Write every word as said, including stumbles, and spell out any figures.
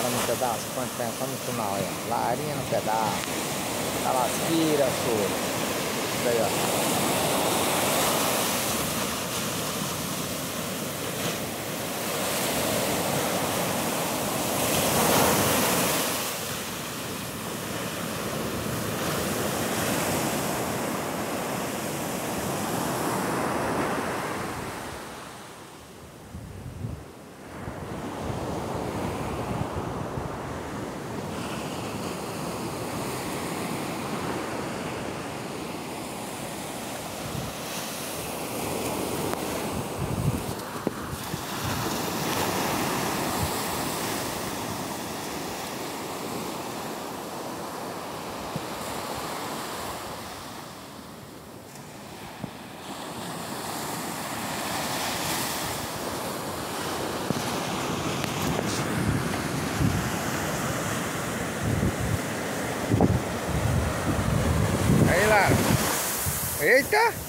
pararam no pedaço, quanto tempo, só no final aí, ó. Larinha no pedaço. Tá lasqueira, sua. Isso aí, ó. Aí, Lara. Eita!